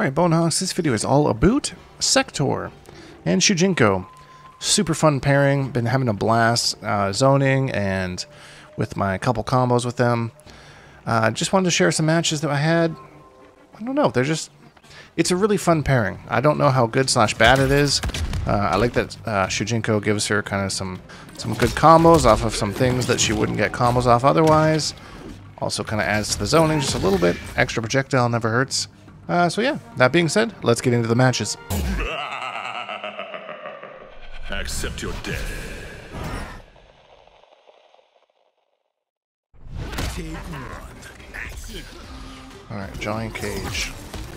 Alright, Bonehonks, this video is all about Sektor and Shujinko. Super fun pairing, been having a blast zoning and with my couple combos with them. Just wanted to share some matches that I had. I don't know, it's a really fun pairing. I don't know how good / bad it is. I like that Shujinko gives her kind of some good combos off of some things that she wouldn't get combos off otherwise. Also kind of adds to the zoning just a little bit. Extra projectile never hurts. So yeah, that being said, let's get into the matches. Accept your death. Take one. Action. Alright, giant cage.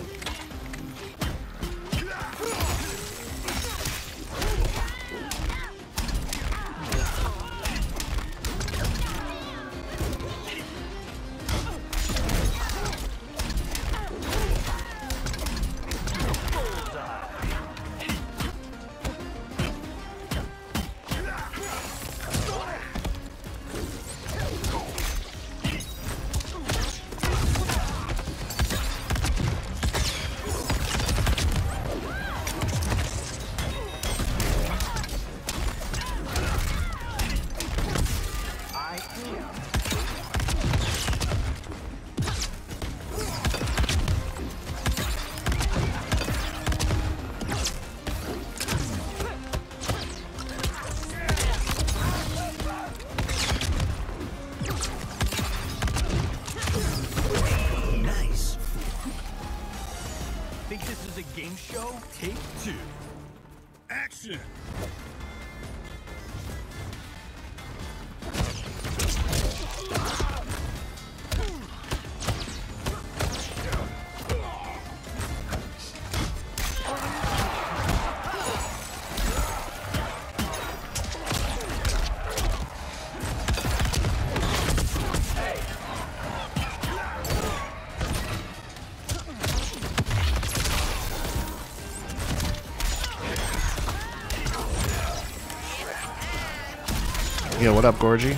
Think this is a game show? Take two. Action! Yeah, what up, Gorgie?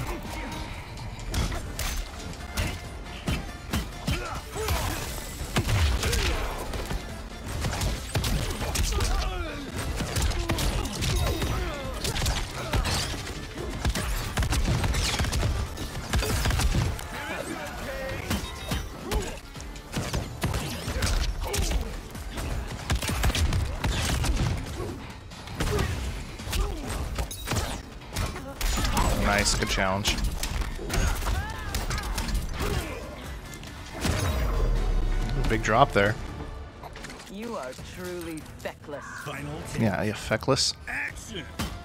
Nice, good challenge. Big drop there. You are truly feckless. Yeah, feckless. Action!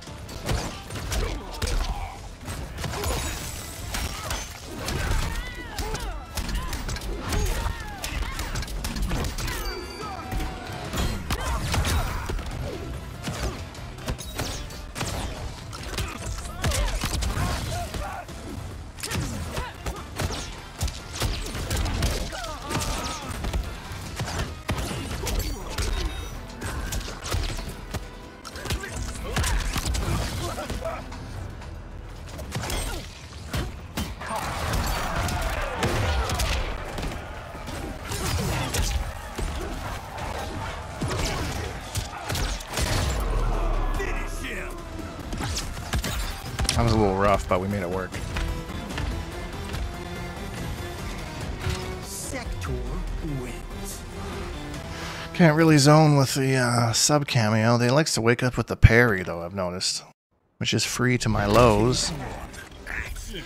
That was a little rough, but we made it work. Sektor wins. Can't really zone with the sub cameo. They likes to wake up with the parry, though, I've noticed. Which is free to my lows. Action!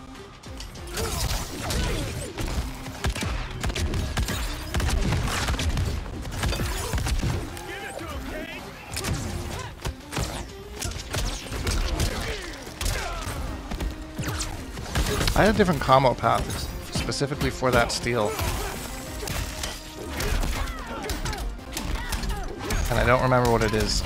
I had a different combo path specifically for that steal. And I don't remember what it is.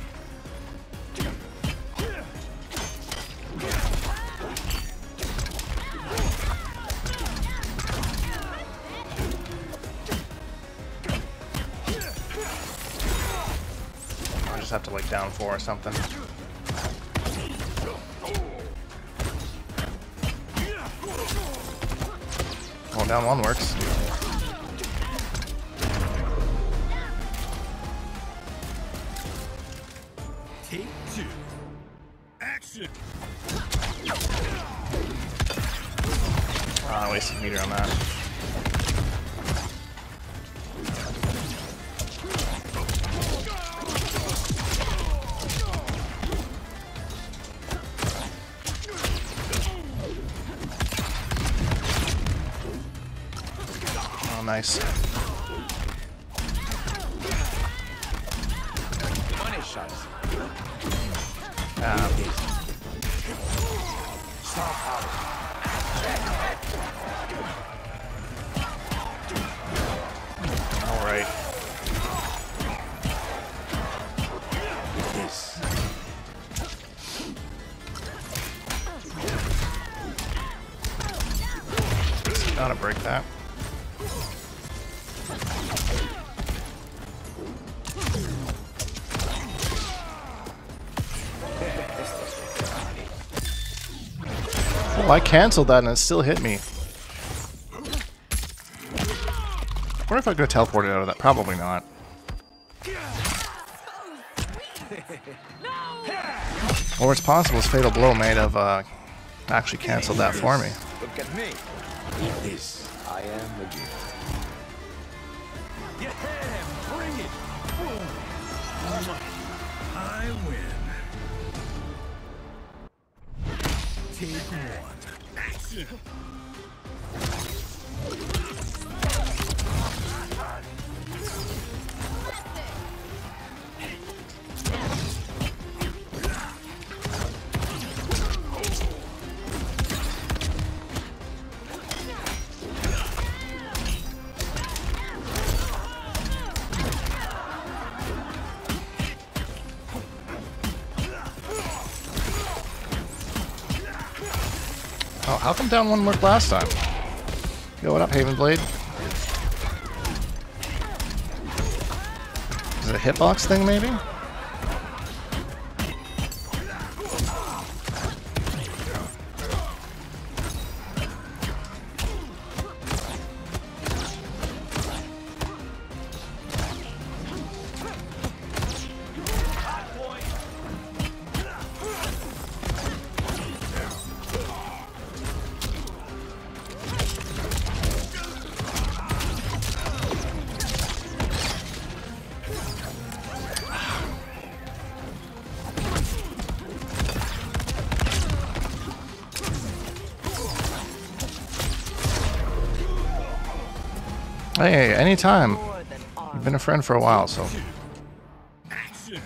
I just have to like down 4 or something. Well, down 1 works. Take two. Action. Ah, I wasted meter on that. Oh, nice. Money shots. All right. This. Gotta break that. Oh, I canceled that and it still hit me. What if I could have teleported out of that? Probably not. Or it's possible his Fatal Blow may have actually canceled that for me. Look at me. This. I am a gift. Yeah, bring it. Boom. I win. Take one. Action. Oh, how come down one worked last time? Yo, what up, Haven Blade? Is it a hitbox thing, maybe? Hey, anytime. You've been a friend for a while, so. Action.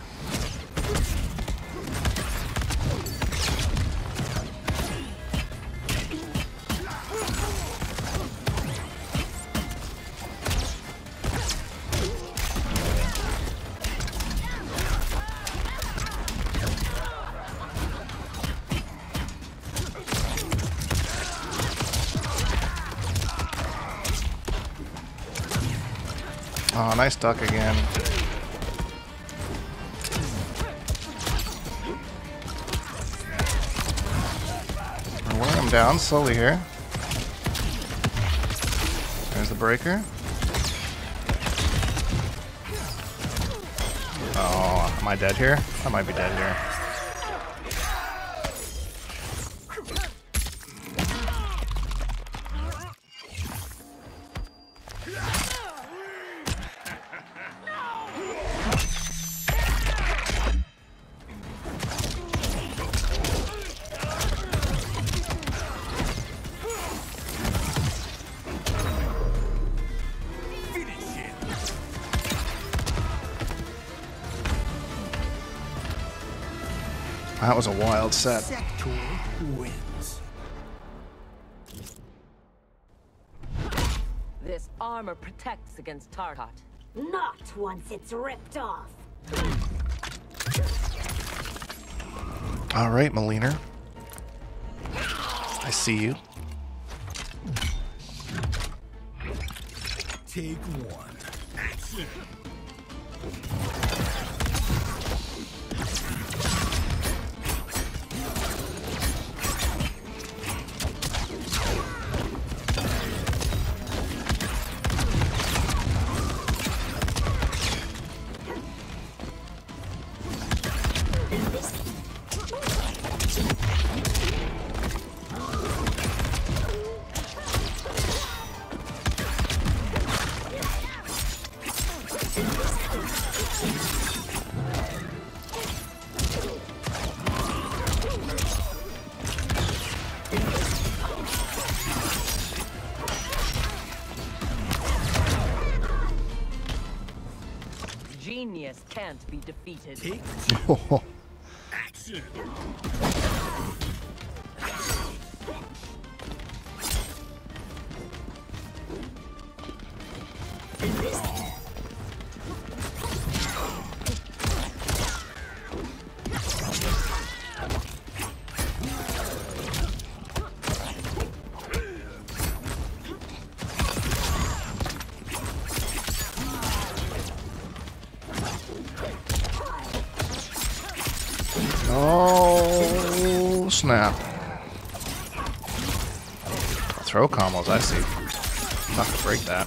Oh, nice duck again. We're wearing him down slowly here. There's the breaker. Oh, am I dead here? I might be dead here. That was a wild set. Sektor wins. This armor protects against Tartot. Not once it's ripped off. All right, Melina. I see you. Take one. Action. Genius can't be defeated. Action. Oh, snap. Throw combos, I see. Not gonna break that.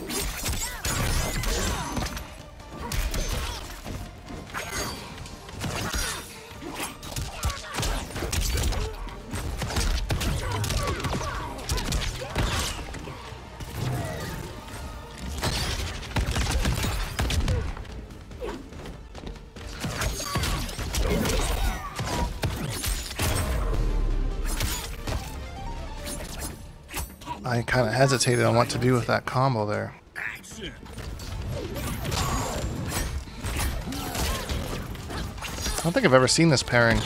I kind of hesitated on what to do with that combo there. Action. I don't think I've ever seen this pairing.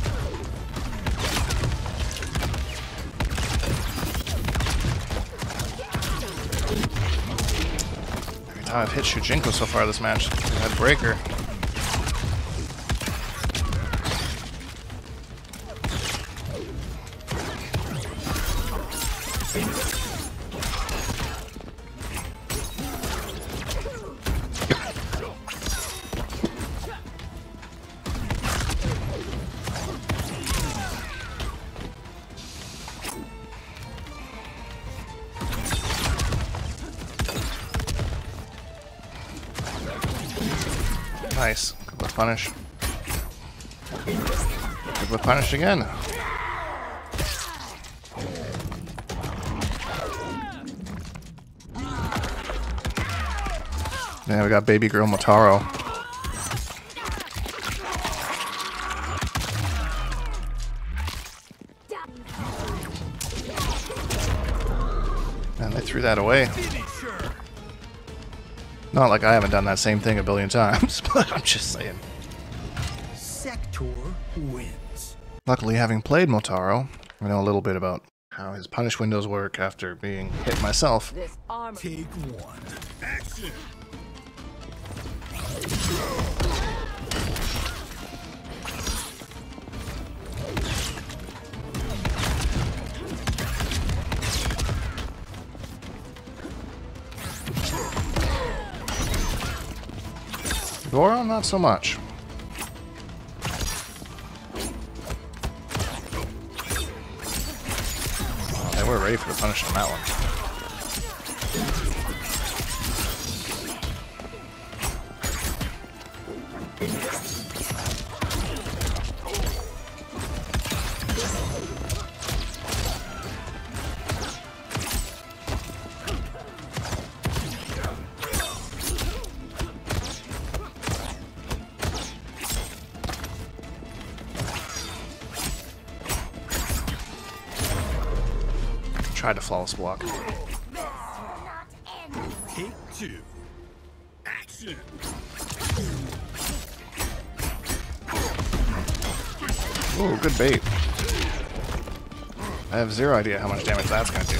Every time I've hit Shujinko so far this match, I've had breaker. Nice. Good with punish. Good with punish again. Yeah, we got baby girl Motaro. And they threw that away. Not like I haven't done that same thing a billion times, but I'm just saying. Sektor wins. Luckily, having played Motaro, I know a little bit about how his punish windows work after being hit myself. This armor. Take one. Action. Goro, not so much. Okay, we're ready for the punish on that one. Tried to flawless block. Take two. Action. Ooh, good bait. I have zero idea how much damage that's gonna do.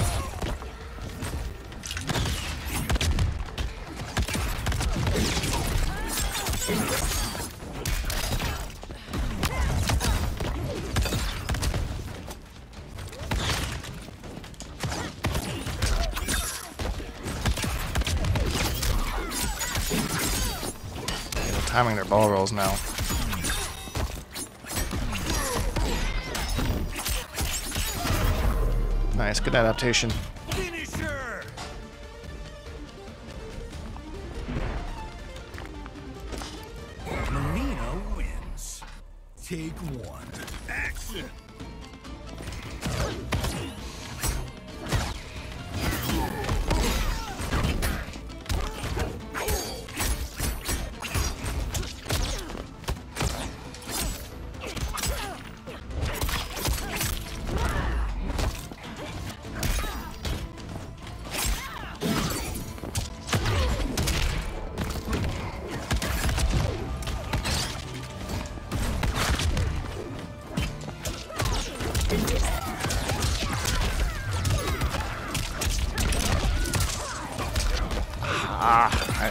Timing their ball rolls now. Nice, good adaptation. Finisher. Marina wins. Take one. Action.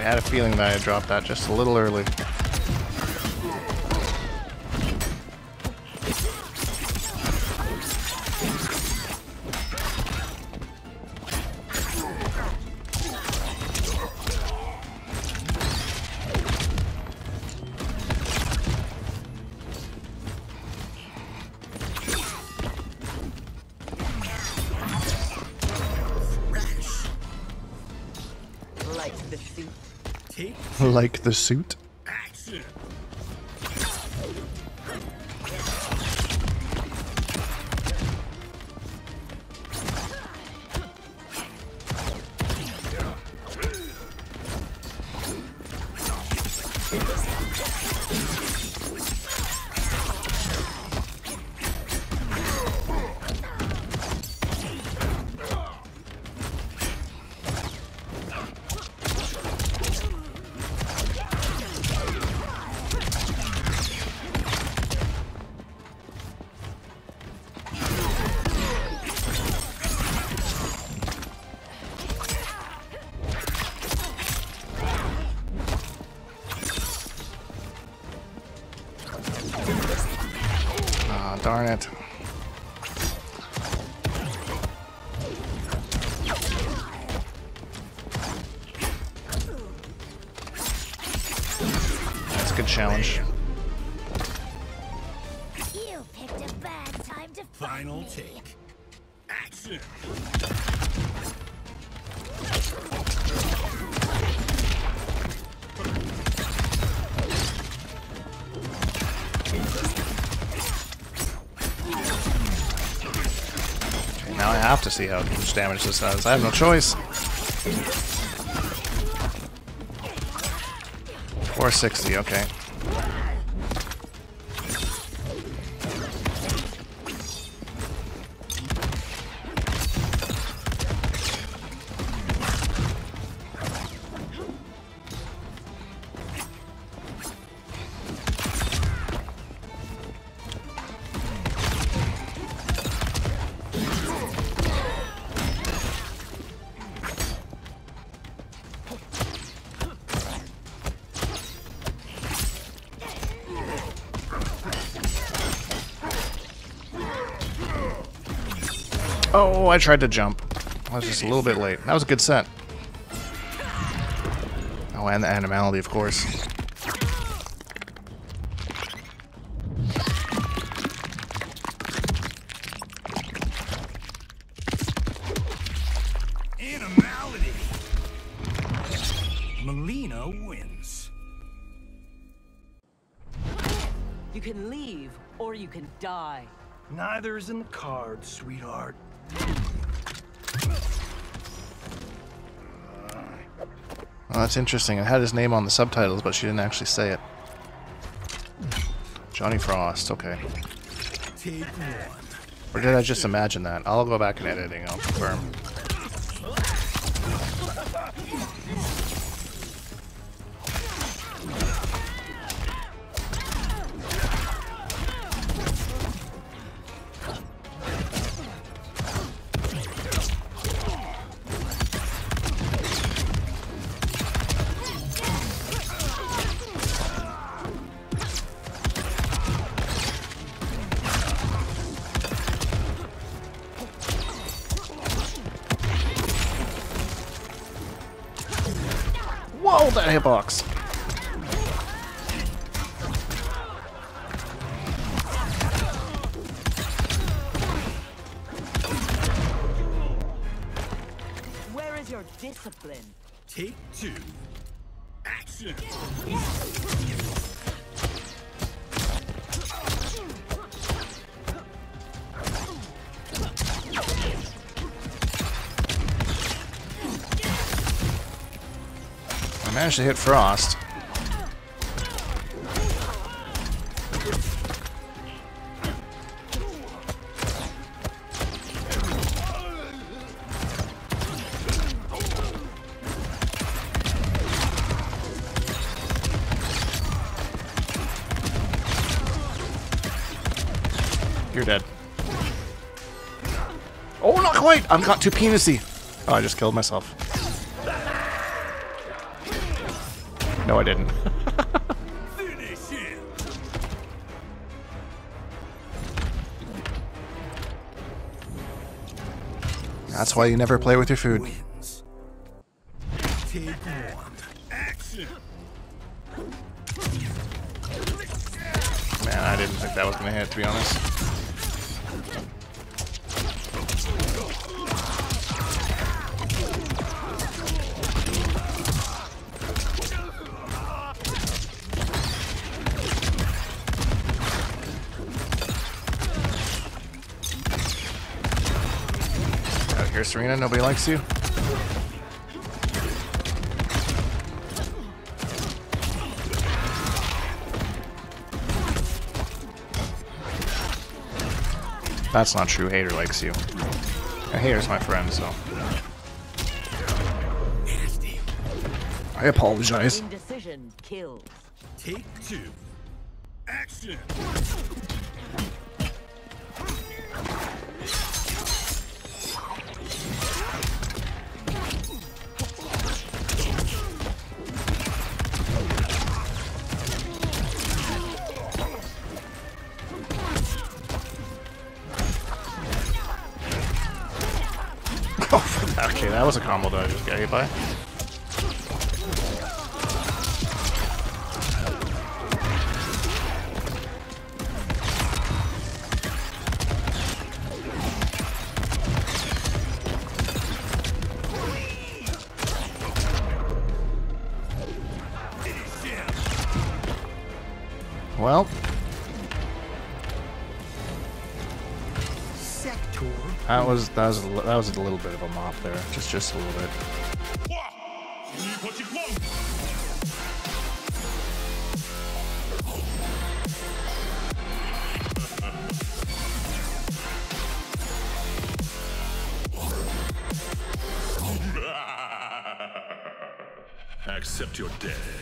had a feeling that I dropped that just a little early. Like the suit. Like the suit? Action. Darn it. That's a good challenge. You picked a bad time to Final fight me. take. Action. Now I have to see how much damage this does. I have no choice. 460, okay. Oh, I tried to jump. I was just a little bit late. That was a good set. Oh, and the animality, of course. Animality. Melina wins. You can leave, or you can die. Neither is in the cards, sweetheart. Well, that's interesting. It had his name on the subtitles, but she didn't actually say it. Johnny Frost, okay. Take one. Or did I just imagine that? I'll go back in editing, I'll confirm. Whoa, that hitbox! Where is your discipline? Take two. Action. I managed to hit Frost. You're dead. Oh, not quite! I've got too penisy. Oh, I just killed myself. No, I didn't. Finish him. That's why you never play with your food. Wins. Take one. Action. Man, I didn't think that was gonna hit, to be honest. Out here, Serena, nobody likes you. That's not true. Hater likes you. A hater's my friend, so. Nasty. I apologize. Indecision kills. Take two. Action. Okay, that was a combo that I just got hit by. Well, Sektor. that was a little bit of a mop there, just a little bit. Accept your death.